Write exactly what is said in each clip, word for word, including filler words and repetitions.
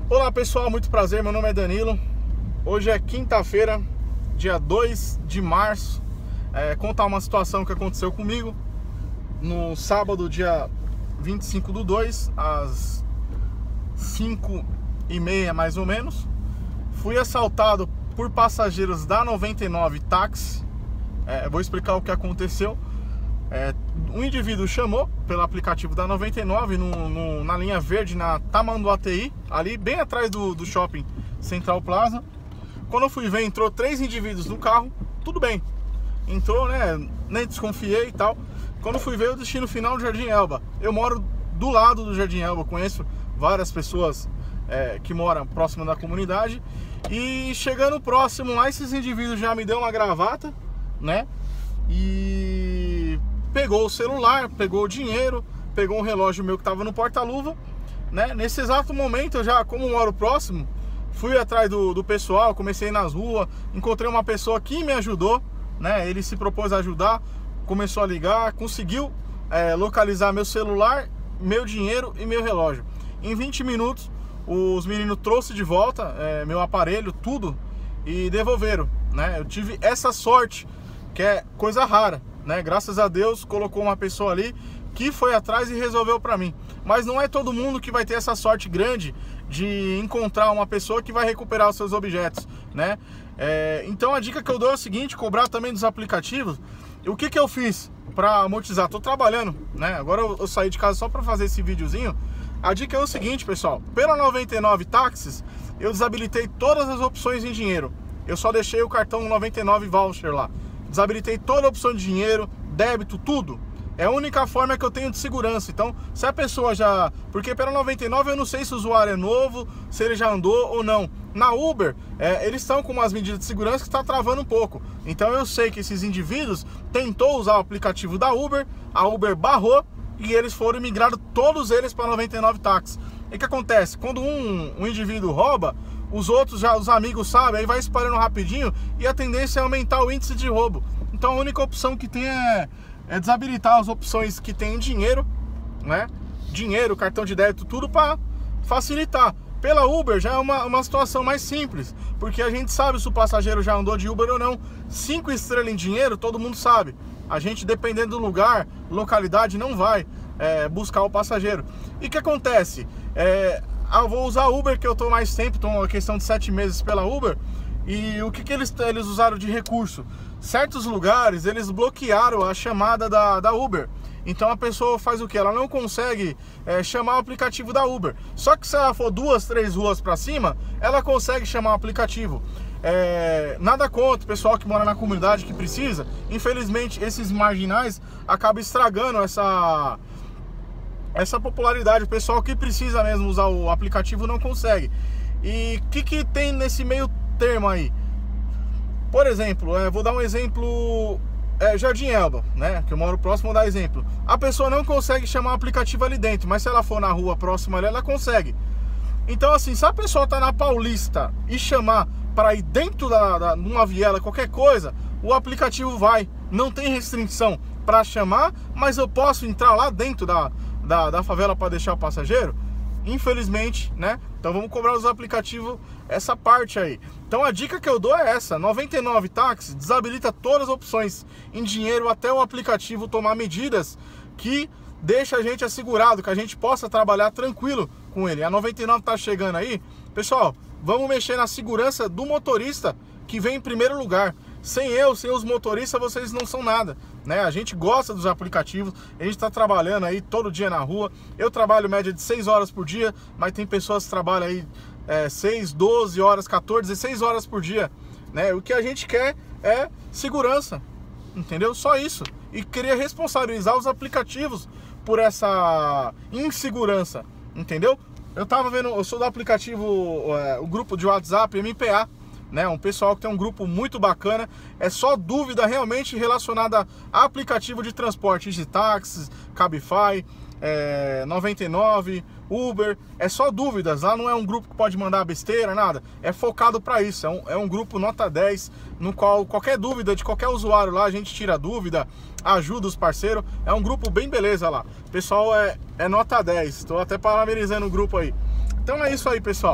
Olá pessoal, muito prazer, meu nome é Danilo. Hoje é quinta-feira, dia dois de março. é, Contar uma situação que aconteceu comigo no sábado, dia vinte e cinco do dois, às cinco e meia mais ou menos. Fui assaltado por passageiros da noventa e nove Táxi. é, Vou explicar o que aconteceu. É, um indivíduo chamou pelo aplicativo da noventa e nove no, no, na linha verde, na Tamanduateí, ali bem atrás do, do shopping Central Plaza. Quando eu fui ver, entrou três indivíduos no carro. Tudo bem, entrou, né? Nem desconfiei e tal. Quando eu fui ver, o destino final do Jardim Elba. Eu moro do lado do Jardim Elba, conheço várias pessoas é, que moram próximo da comunidade. E chegando próximo lá, esses indivíduos já me deu uma gravata, né? E pegou o celular, pegou o dinheiro, pegou um relógio meu que estava no porta-luva, né? Nesse exato momento, eu já, como moro próximo, fui atrás do, do pessoal, comecei nas ruas, encontrei uma pessoa que me ajudou, né? Ele se propôs a ajudar, começou a ligar, conseguiu é, localizar meu celular, meu dinheiro e meu relógio. Em vinte minutos, os meninos trouxeram de volta é, meu aparelho, tudo, e devolveram, né? Eu tive essa sorte, que é coisa rara, né? Graças a Deus colocou uma pessoa ali que foi atrás e resolveu para mim. Mas não é todo mundo que vai ter essa sorte grande de encontrar uma pessoa que vai recuperar os seus objetos, né? É, então a dica que eu dou é o seguinte: cobrar também dos aplicativos. O que que eu fiz para amortizar? Tô trabalhando, né? Agora eu, eu saí de casa só para fazer esse videozinho. A dica é o seguinte, pessoal: pela noventa e nove Táxis, eu desabilitei todas as opções em dinheiro. Eu só deixei o cartão noventa e nove Voucher lá. Desabilitei toda a opção de dinheiro, débito, tudo. É a única forma que eu tenho de segurança. Então, se a pessoa já... Porque pela noventa e nove eu não sei se o usuário é novo, se ele já andou ou não. Na Uber, é, eles estão com umas medidas de segurança que está travando um pouco. Então eu sei que esses indivíduos tentou usar o aplicativo da Uber, a Uber barrou e eles foram migrados, todos eles, para noventa e nove Táxi. E o que acontece? Quando um, um indivíduo rouba, os outros, já os amigos sabem, aí vai espalhando rapidinho e a tendência é aumentar o índice de roubo. Então a única opção que tem é, é desabilitar as opções que tem em dinheiro, né? Dinheiro, cartão de débito, tudo para facilitar. Pela Uber já é uma, uma situação mais simples, porque a gente sabe se o passageiro já andou de Uber ou não. Cinco estrelas em dinheiro, todo mundo sabe. A gente, dependendo do lugar, localidade, não vai é, buscar o passageiro. E o que acontece? É, eu vou usar Uber, que eu tô mais tempo, tô uma questão de sete meses pela Uber. E o que que eles, eles usaram de recurso? Certos lugares, eles bloquearam a chamada da, da Uber. Então a pessoa faz o que? Ela não consegue é, chamar o aplicativo da Uber. Só que se ela for duas, três ruas para cima, ela consegue chamar o aplicativo. É, nada contra o pessoal que mora na comunidade que precisa. Infelizmente, esses marginais acabam estragando essa... essa popularidade. O pessoal que precisa mesmo usar o aplicativo não consegue. E o que que tem nesse meio termo aí? Por exemplo, é, vou dar um exemplo, é, Jardim Elba, né? Que eu moro próximo, vou dar exemplo. A pessoa não consegue chamar o aplicativo ali dentro, mas se ela for na rua próxima ali, ela consegue. Então assim, se a pessoa tá na Paulista e chamar para ir dentro da, da, numa viela, qualquer coisa, o aplicativo vai. Não tem restrição para chamar, mas eu posso entrar lá dentro da Da, da favela para deixar o passageiro? Infelizmente, né? Então vamos cobrar os aplicativos essa parte aí. Então a dica que eu dou é essa: noventa e nove Táxi desabilita todas as opções em dinheiro até o aplicativo tomar medidas que deixa a gente assegurado, que a gente possa trabalhar tranquilo com ele. A noventa e nove tá chegando aí. Pessoal, vamos mexer na segurança do motorista, que vem em primeiro lugar. Sem eu, sem os motoristas, vocês não são nada, né? A gente gosta dos aplicativos, a gente tá trabalhando aí todo dia na rua. Eu trabalho média de seis horas por dia, mas tem pessoas que trabalham aí é, seis, doze horas, quatorze, dezesseis horas por dia, né? O que a gente quer é segurança, entendeu? Só isso. E queria responsabilizar os aplicativos por essa insegurança, entendeu? Eu tava vendo, eu sou do aplicativo, é, o grupo de WhatsApp M P A, né, um pessoal que tem um grupo muito bacana. É só dúvida realmente relacionada a aplicativo de transporte, de táxis, Cabify, é, noventa e nove, Uber. É só dúvidas, lá não é um grupo que pode mandar besteira, nada. É focado para isso, é um, é um grupo nota dez, no qual qualquer dúvida de qualquer usuário lá, a gente tira dúvida, ajuda os parceiros. É um grupo bem beleza lá. O pessoal é, é nota dez, estou até parabenizando o grupo aí. Então é isso aí, pessoal.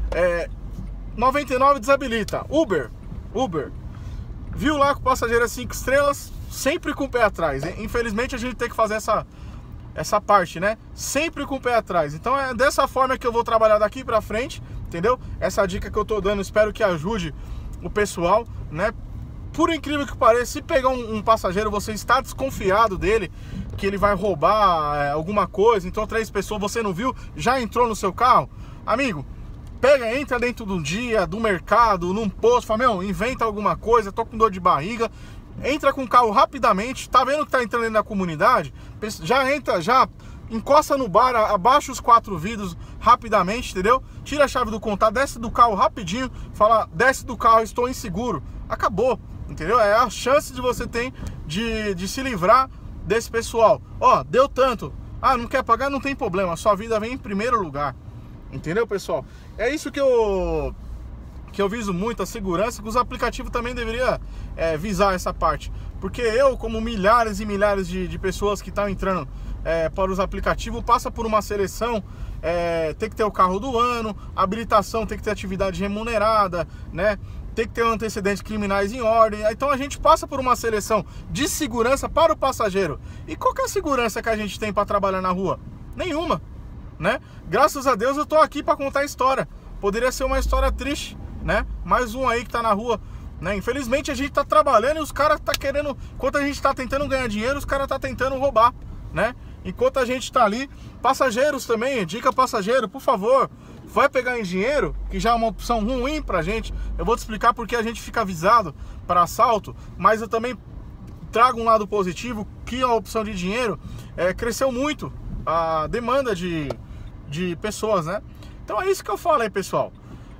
É, noventa e nove desabilita. Uber, Uber, viu lá que o passageiro é cinco estrelas, sempre com o pé atrás. Infelizmente a gente tem que fazer essa, essa parte, né? Sempre com o pé atrás. Então é dessa forma que eu vou trabalhar daqui pra frente, entendeu? Essa dica que eu tô dando, espero que ajude o pessoal, né? Por incrível que pareça, se pegar um, um passageiro, você está desconfiado dele, que ele vai roubar é, alguma coisa, então três pessoas, você não viu, já entrou no seu carro, amigo, pega, entra dentro do dia, do mercado, num posto, fala, meu, inventa alguma coisa, tô com dor de barriga, entra com o carro rapidamente, tá vendo que tá entrando dentro da comunidade, já entra, já encosta no bar, abaixa os quatro vidros rapidamente, entendeu? Tira a chave do contato, desce do carro rapidinho, fala, desce do carro, estou inseguro, acabou. Entendeu? É a chance de você tem de, de se livrar desse pessoal. Ó, deu tanto. Ah, não quer pagar? Não tem problema. Sua vida vem em primeiro lugar. Entendeu, pessoal? É isso que eu que eu viso muito, a segurança, que os aplicativos também deveriam é, visar essa parte. Porque eu, como milhares e milhares de, de pessoas que estão entrando é, para os aplicativos, passa por uma seleção, é, tem que ter o carro do ano, habilitação, tem que ter atividade remunerada, né? Tem que ter antecedentes criminais em ordem. Então a gente passa por uma seleção de segurança para o passageiro. E qual que é a segurança que a gente tem para trabalhar na rua? Nenhuma, né? Graças a Deus eu tô aqui para contar a história. Poderia ser uma história triste, né? Mais um aí que tá na rua, né? Infelizmente a gente tá trabalhando e os caras tá querendo, enquanto a gente tá tentando ganhar dinheiro, os caras tá tentando roubar, né? Enquanto a gente tá ali, passageiros também, dica passageiro, por favor, vai pegar em dinheiro, que já é uma opção ruim pra gente. Eu vou te explicar porque a gente fica avisado para assalto, mas eu também trago um lado positivo, que a opção de dinheiro é, cresceu muito a demanda de, de pessoas, né? Então é isso que eu falo aí, pessoal.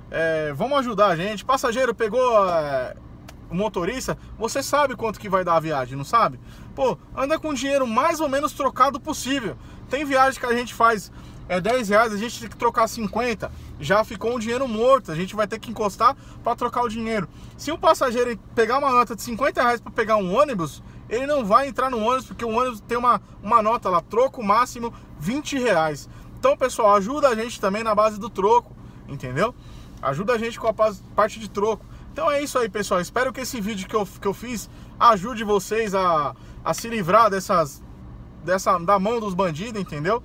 É, vamos ajudar a gente. Passageiro pegou é, o motorista, você sabe quanto que vai dar a viagem, não sabe? Pô, anda com o dinheiro mais ou menos trocado possível. Tem viagem que a gente faz é dez reais, a gente tem que trocar cinquenta, já ficou um dinheiro morto, a gente vai ter que encostar para trocar o dinheiro. Se um passageiro pegar uma nota de cinquenta reais para pegar um ônibus, ele não vai entrar no ônibus, porque o ônibus tem uma, uma nota lá, troco máximo vinte reais. Então, pessoal, ajuda a gente também na base do troco, entendeu? Ajuda a gente com a parte de troco. Então é isso aí, pessoal, espero que esse vídeo que eu, que eu fiz ajude vocês a, a se livrar dessas, dessa, da mão dos bandidos, entendeu?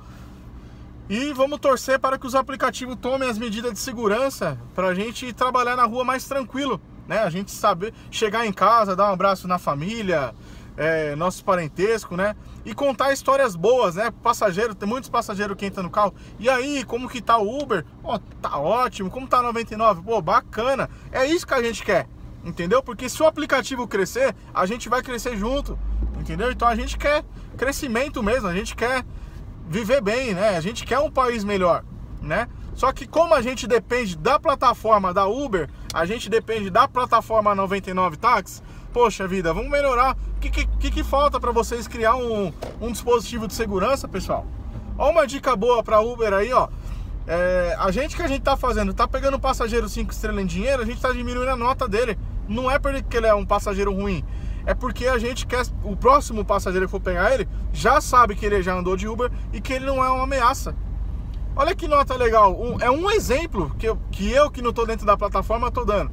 E vamos torcer para que os aplicativos tomem as medidas de segurança para a gente trabalhar na rua mais tranquilo, né? A gente saber chegar em casa, dar um abraço na família, é, nosso parentesco, né? E contar histórias boas, né? Passageiro, tem muitos passageiros que entram no carro. E aí, como que tá o Uber? Ó, tá ótimo. Como tá noventa e nove? Pô, bacana. É isso que a gente quer, entendeu? Porque se o aplicativo crescer, a gente vai crescer junto, entendeu? Então a gente quer crescimento mesmo, a gente quer viver bem, né? A gente quer um país melhor, né? Só que como a gente depende da plataforma da Uber, a gente depende da plataforma noventa e nove Táxi, poxa vida, vamos melhorar. O que, que, que falta para vocês criar um, um dispositivo de segurança, pessoal? Ó, uma dica boa para Uber aí, ó. É, a gente que a gente tá fazendo, tá pegando um passageiro cinco estrelas em dinheiro, a gente tá diminuindo a nota dele. Não é porque ele é um passageiro ruim, é porque a gente quer, o próximo passageiro que for pegar ele, já sabe que ele já andou de Uber e que ele não é uma ameaça. Olha que nota legal, um, é um exemplo que eu, que eu que não tô dentro da plataforma tô dando.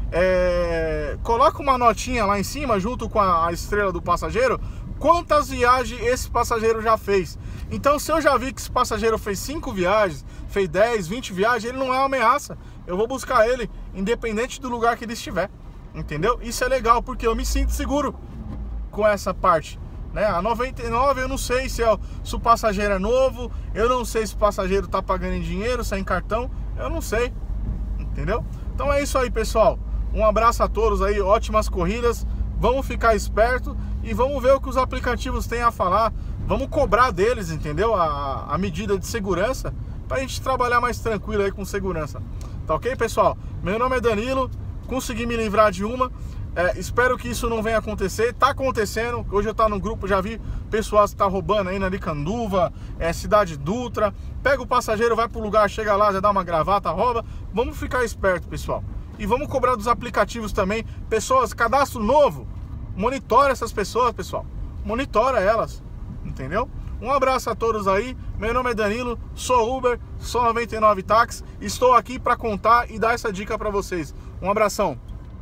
É, coloca uma notinha lá em cima, junto com a, a estrela do passageiro, quantas viagens esse passageiro já fez. Então, se eu já vi que esse passageiro fez cinco viagens, fez dez, vinte viagens, ele não é uma ameaça. Eu vou buscar ele, independente do lugar que ele estiver. Entendeu? Isso é legal, porque eu me sinto seguro com essa parte, né? A noventa e nove eu não sei se, é, se o passageiro é novo, eu não sei se o passageiro tá pagando em dinheiro, se é em cartão, eu não sei, entendeu? Então é isso aí, pessoal. Um abraço a todos aí, ótimas corridas. Vamos ficar esperto e vamos ver o que os aplicativos têm a falar. Vamos cobrar deles, entendeu? A, a medida de segurança, pra gente trabalhar mais tranquilo aí com segurança. Tá ok, pessoal? Meu nome é Danilo. Consegui me livrar de uma, é, espero que isso não venha acontecer. Tá acontecendo, hoje eu tô no grupo, já vi pessoas que tá roubando aí na Aricanduva, é, Cidade Dutra. Pega o passageiro, vai pro lugar, chega lá, já dá uma gravata, rouba. Vamos ficar esperto, pessoal. E vamos cobrar dos aplicativos também. Pessoas, cadastro novo, monitora essas pessoas, pessoal. Monitora elas, entendeu? Um abraço a todos aí, meu nome é Danilo, sou Uber, sou noventa e nove Táxi, estou aqui para contar e dar essa dica para vocês. Um abração.